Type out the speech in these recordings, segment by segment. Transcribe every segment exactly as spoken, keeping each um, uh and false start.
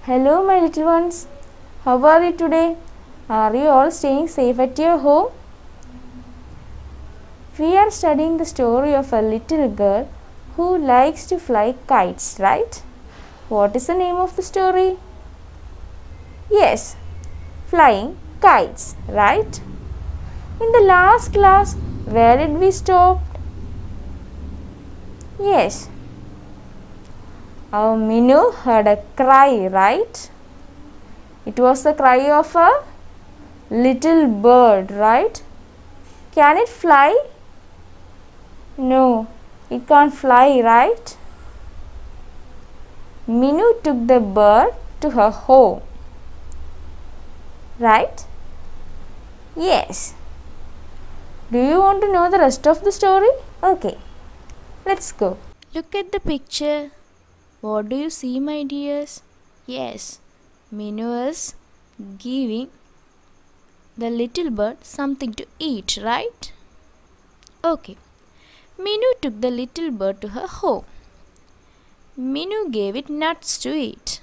Hello, my little ones. How are you today? Are you all staying safe at your home? We are studying the story of a little girl who likes to fly kites, right? What is the name of the story? Yes, flying kites, right? In the last class, where did we stop? Yes, our Minu heard a cry, right? It was the cry of a little bird, right? Can it fly? No, it can't fly, right? Minu took the bird to her home, right? Yes. Do you want to know the rest of the story? Okay, let's go. Look at the picture. What do you see, my dears? Yes, Minu is giving the little bird something to eat, right? Okay. Minu took the little bird to her home. Minu gave it nuts to eat.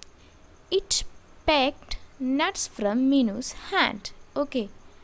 It pecked nuts from Minu's hand. Okay.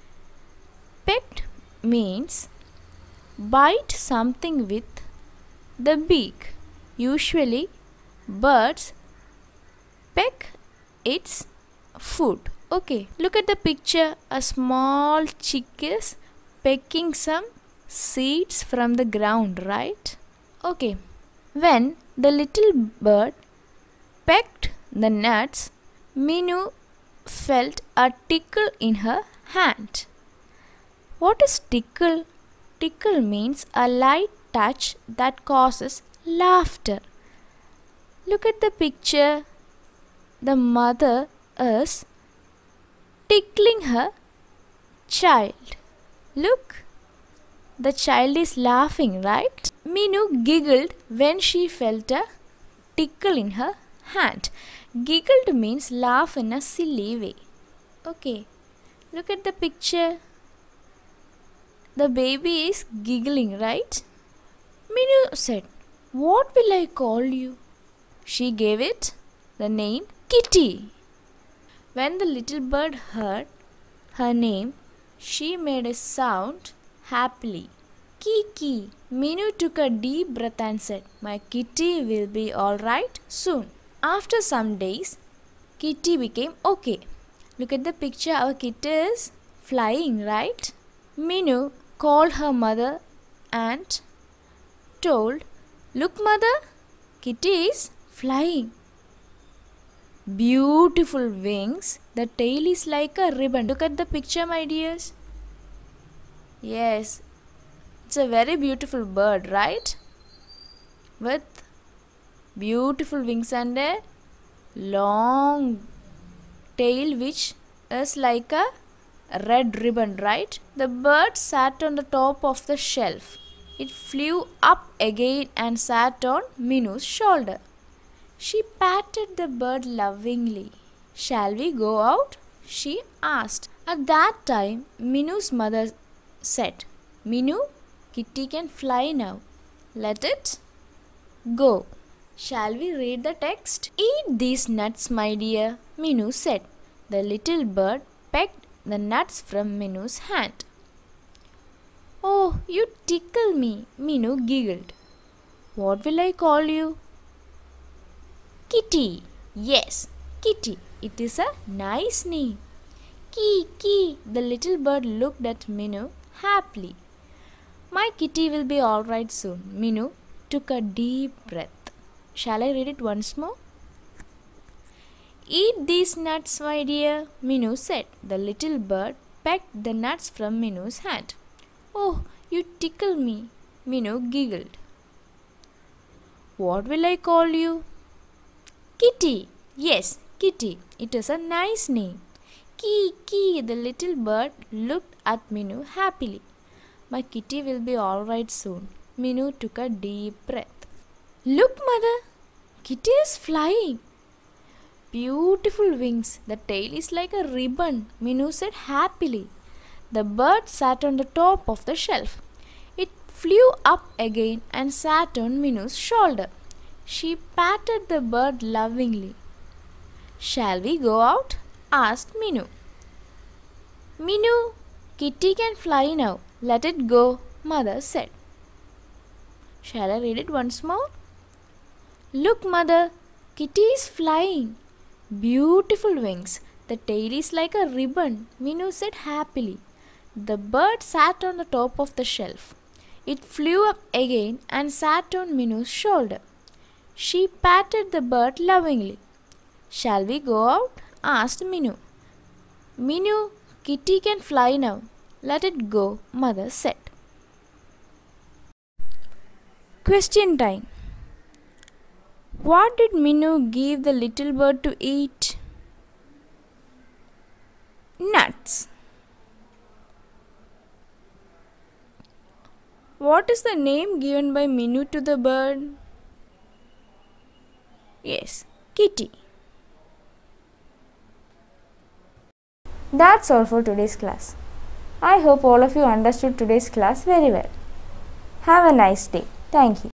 Pecked means bite something with the beak. Usually birds peck its food. Okay, look at the picture. A small chick is pecking some seeds from the ground, right? Okay, when the little bird pecked the nuts, Minu felt a tickle in her hand. What is tickle? Tickle means a light touch that causes laughter. Look at the picture. The mother is tickling her child. Look, the child is laughing, right? Minu giggled when she felt a tickle in her hand. Giggled means laugh in a silly way. Okay, look at the picture. The baby is giggling, right? Minu said, "What will I call you?" She gave it the name Kitty. When the little bird heard her name, she made a sound happily. Kiki. Minu took a deep breath and said, "My kitty will be all right soon." After some days, Kitty became okay. Look at the picture. Our kitty is flying, right? Minu called her mother and told, "Look, mother, Kitty is flying. Beautiful wings. The tail is like a ribbon." Look at the picture, my dears. Yes, it's a very beautiful bird, right? With beautiful wings and a long tail which is like a red ribbon, right? The bird sat on the top of the shelf. It flew up again and sat on Minu's shoulder. She patted the bird lovingly. "Shall we go out?" she asked. At that time, Minu's mother said, "Minu, Kitty can fly now. Let it go." Shall we read the text? "Eat these nuts, my dear," Minu said. The little bird pecked the nuts from Minu's hand. "Oh, you tickle me," Minu giggled. "What will I call you?" "Kitty." Yes, Kitty. It is a nice name. Kiki. The little bird looked at Minu happily. "My kitty will be all right soon." Minu took a deep breath. Shall I read it once more? "Eat these nuts, my dear," Minu said. The little bird pecked the nuts from Minu's hand. "Oh, you tickle me," Minu giggled. "What will I call you?" "Kitty." Yes, Kitty. It is a nice name. Kiki. The little bird looked at Minu happily. "My kitty will be all right soon." Minu took a deep breath. "Look, mother, Kitty is flying. Beautiful wings. The tail is like a ribbon," Minu said happily. The bird sat on the top of the shelf. It flew up again and sat on Minu's shoulder. She patted the bird lovingly. Shall we go out? Asked Minu. Minu, kitty can fly now. Let it go, Mother said. Shall I read it once more? Look, Mother, kitty is flying. Beautiful wings. The tail is like a ribbon, Minu said happily. The bird sat on the top of the shelf. It flew up again and sat on Minu's shoulder. She patted the bird lovingly. Shall we go out? Asked Minu. Minu, kitty can fly now. Let it go, Mother said. Question time. What did Minu give the little bird to eat? Nuts. What is the name given by Minu to the bird? Yes, kitty. That's all for today's class. I hope all of you understood today's class very well. Have a nice day. Thank you.